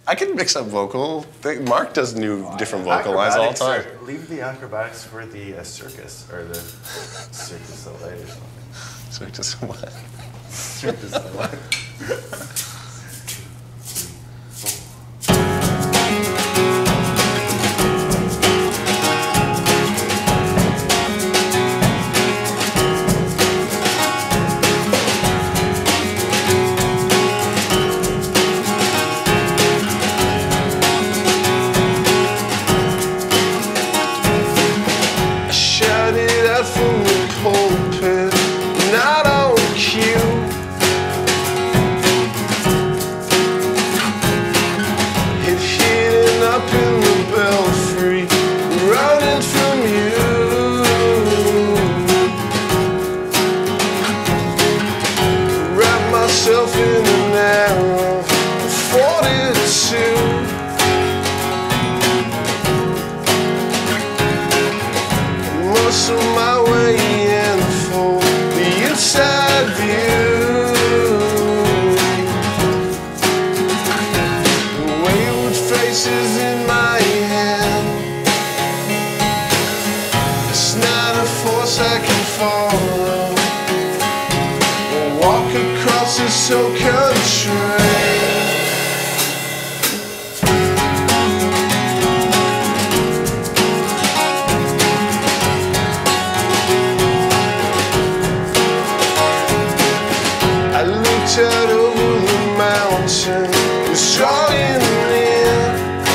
I can mix up vocal. Mark does different vocal lines all the time. Leave the acrobatics for the circus, or the Cirque du Soleil or something. Cirque du Soleil. Cirque du Soleil. From the pulpit, not on cue. Hidden up in the Belfry, running from you. Wrap myself in an arrow, 42. Muscle my way in for the inside view. Wayward faces in my hand. It's not a force I can follow. Walk across this so constrained. Out over the mountain, was drawing in.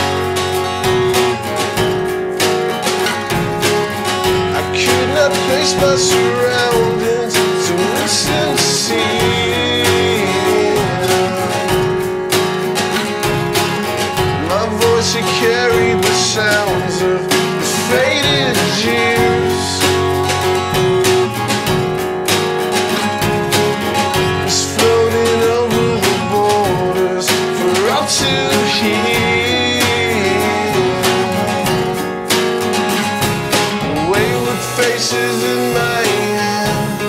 I could not place my surroundings to listen, see. My voice had carried the sounds of the faded years. Faces in my hand.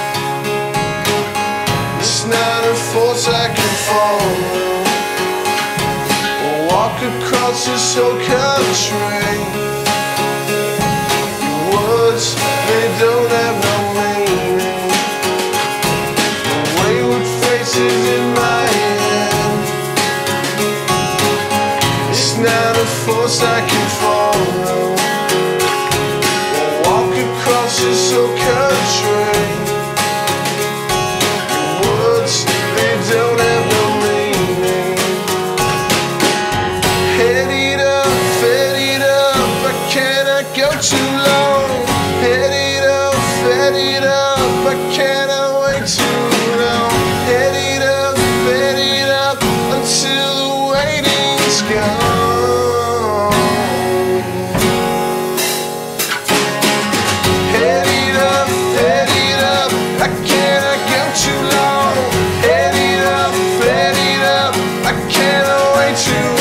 It's not a force I can follow. Walk across this whole country. Your words, they don't have no meaning. Wayward faces in my hand. It's not a force I can follow. Across this whole country. Your words, they don't have no meaning. Head it up, I cannot go too long. Head it up, I cannot wait too long. Head it up, until the waiting's gone. I cannot go too long. Head it up, I cannot wait too long.